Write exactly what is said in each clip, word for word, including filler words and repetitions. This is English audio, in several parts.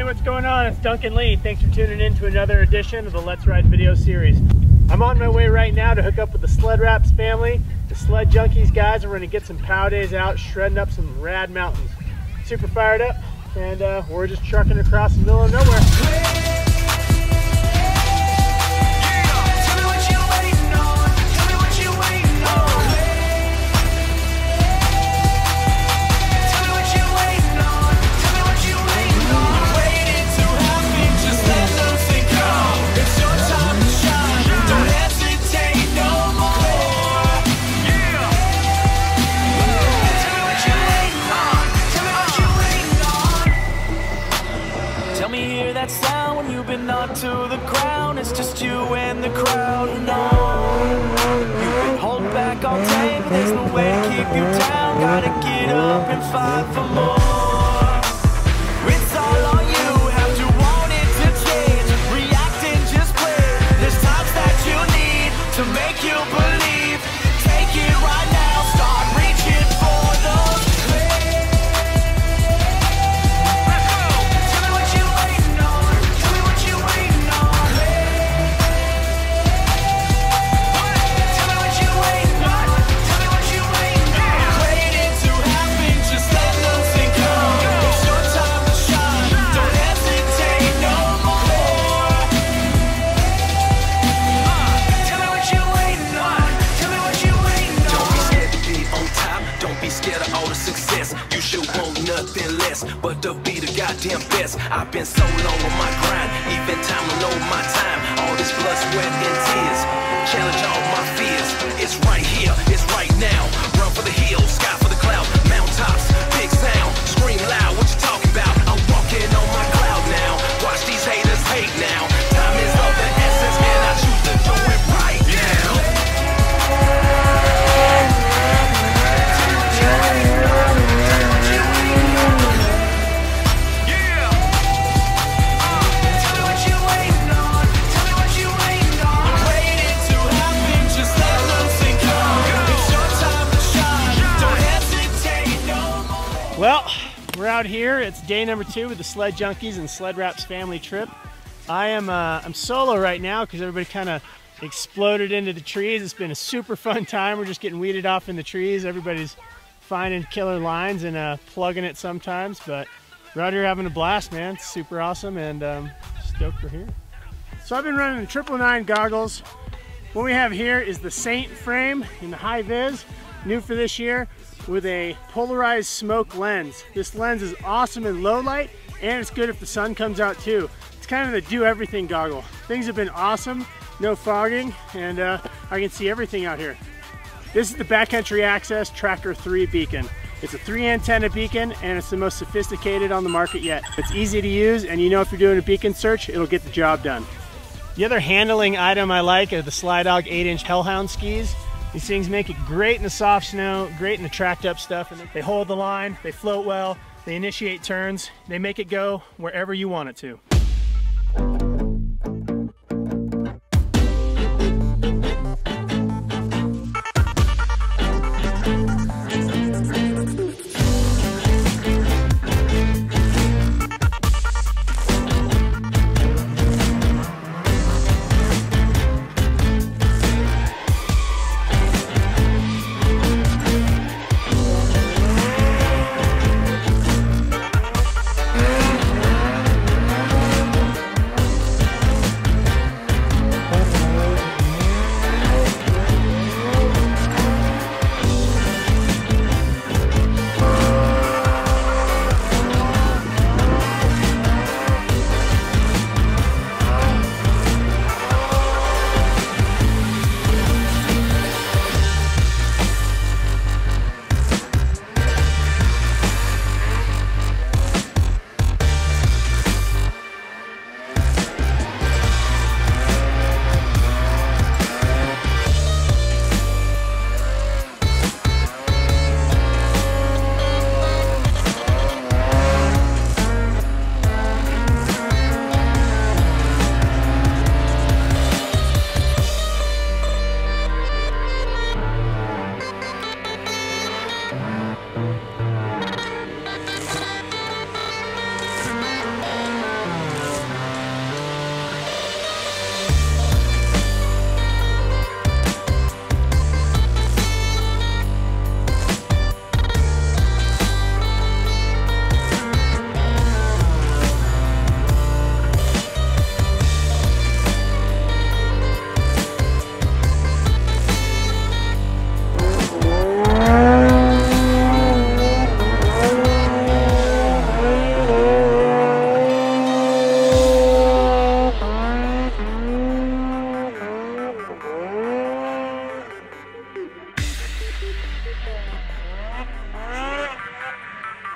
Hey, what's going on? It's Duncan Lee. Thanks for tuning in to another edition of the Let's Ride video series. I'm on my way right now to hook up with the Sledwraps family, the Sled Junkies guys, and we're going to get some pow days out, shredding up some rad mountains. Super fired up, and uh, we're just trucking across the middle of nowhere. That sound when you've been knocked to the ground, it's just you and the crowd. No, you've been held back all day, but there's no way to keep you down. Gotta get up and fight for more. It's all on you, have to want it to change. React and just play. There's times that you need to make you believe. Take it right now, start reaching for those. Nothing less, but to be the goddamn best. I've been so long on my grind, even time to know my time. All this blood, sweat, and tears, challenge all my fears. It's right here, it's right now. Run for the hills, sky for the cloud, mountaintops, big sound, scream loud. What you talking about? I'm walking on my cloud now. Watch these haters hate now. Time is of the essence, and I choose to do it right now. Well, we're out here. It's day number two with the Sled Junkies and Sledwraps family trip. I am uh, I'm solo right now because everybody kind of exploded into the trees. It's been a super fun time. We're just getting weeded off in the trees. Everybody's finding killer lines and uh, plugging it sometimes, but we're out here having a blast, man. It's super awesome, and um, stoked we're here. So I've been running the triple nine goggles. What we have here is the Saint frame in the high vis, new for this year, with a polarized smoke lens. This lens is awesome in low light, and it's good if the sun comes out too. It's kind of the do everything goggle. Things have been awesome, no fogging, and uh, I can see everything out here. This is the Backcountry Access Tracker three beacon. It's a three antenna beacon, and it's the most sophisticated on the market yet. It's easy to use, and you know if you're doing a beacon search, it'll get the job done. The other handling item I like are the Sly Dog eight inch Hellhound skis. These things make it great in the soft snow, great in the tracked up stuff, and they hold the line, they float well, they initiate turns, they make it go wherever you want it to.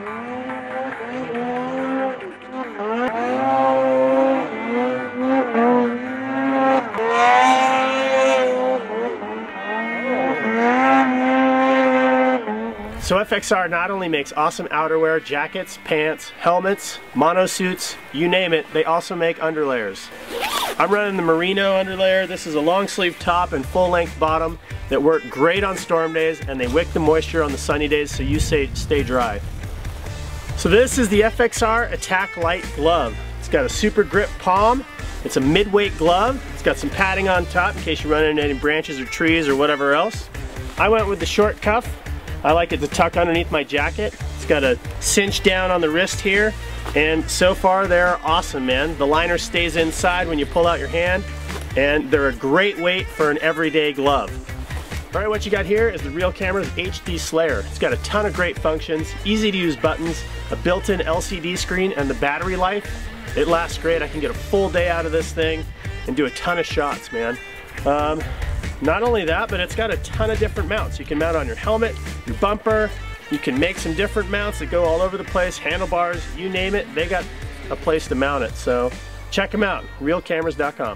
So F X R not only makes awesome outerwear, jackets, pants, helmets, mono suits, you name it, they also make underlayers. I'm running the merino underlayer. This is a long sleeve top and full length bottom that work great on storm days, and they wick the moisture on the sunny days so you stay, stay dry. So this is the F X R Attack Light glove. It's got a super grip palm. It's a mid-weight glove. It's got some padding on top in case you run into any branches or trees or whatever else. I went with the short cuff. I like it to tuck underneath my jacket. It's got a cinch down on the wrist here, and so far they're awesome, man. The liner stays inside when you pull out your hand, and they're a great weight for an everyday glove. All right, what you got here is the Real Camera's H D Slayer. It's got a ton of great functions, easy to use buttons, a built-in L C D screen, and the battery life. It lasts great. I can get a full day out of this thing and do a ton of shots, man. Um, Not only that, but it's got a ton of different mounts. You can mount on your helmet, your bumper. You can make some different mounts that go all over the place, handlebars, you name it, they got a place to mount it. So check them out, real cameras dot com.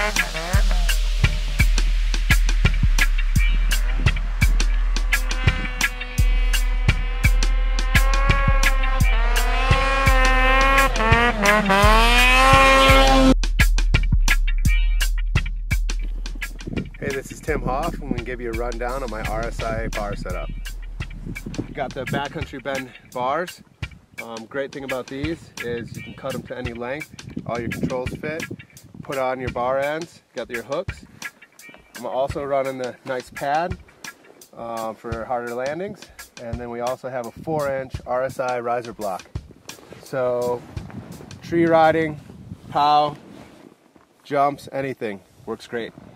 Hey, this is Tim Hoff. I'm going to give you a rundown on my R S I bar setup. Got the backcountry bend bars. Um, great thing about these is you can cut them to any length. All your controls fit. Put on your bar ends. Got your hooks. I'm also running the nice pad uh, for harder landings. And then we also have a four inch R S I riser block. So tree riding, pow, jumps, anything works great.